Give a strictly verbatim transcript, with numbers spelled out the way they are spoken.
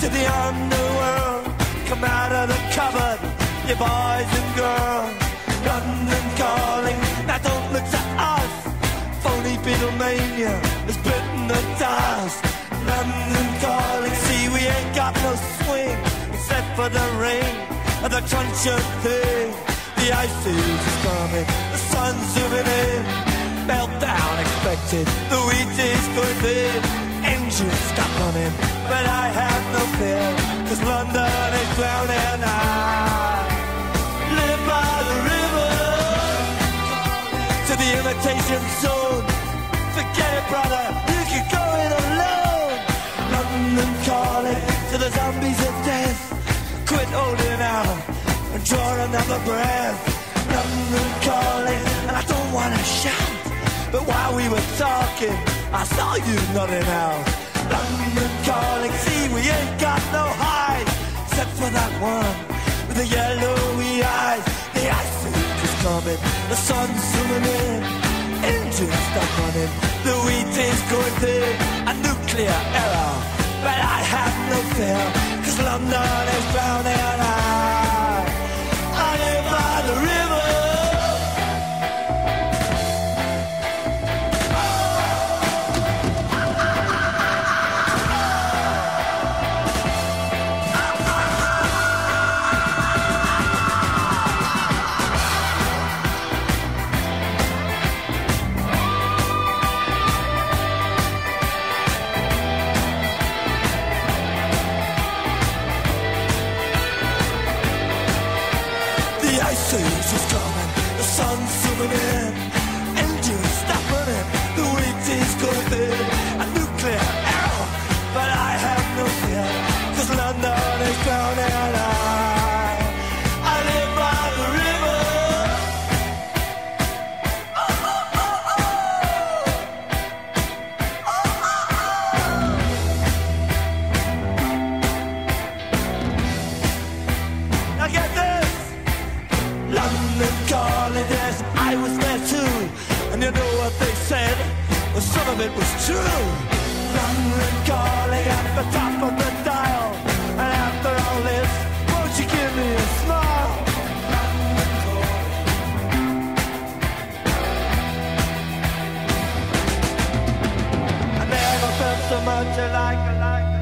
to the underworld. Come out of the cupboard, you boys and girls. London calling, now don't look to us. Phony Beatlemania has bitten the dust. London calling, see we ain't got no swing except for the rain and the crunch of thing. The ice age is coming, the sun's zooming in. Meltdown expected, the wheat is going thin. Engines stop running, but I have no fear, cause London is drowning. I live by the river, to the imitation zone. Forget it, brother, you can go it alone. London calling to the zombies of death. Quit holding out and draw another breath. London calling, and I don't wanna shout, but while we were talking, I saw you nodding out. London calling, see we ain't got no hide, except for that one with the yellowy eyes. The ice age is coming, the sun's zooming in. Engines stop running, the wheat is going thin. A nuclear error, but I have no fear, cause London is drowning. I, I live by the river. The ice is coming, the sun's zooming in. Engines stop running, the wheat is going thin. A nuclear error, but I have no fear, cause London is drowning. I, I live by the river. Oh, oh, oh, oh. Now get this. London calling, yes, I was there too. And you know what they said? Well, some of it was true. London calling at the top of the dial. And after all this, won't you give me a smile? London calling. I never felt so much alike, alike.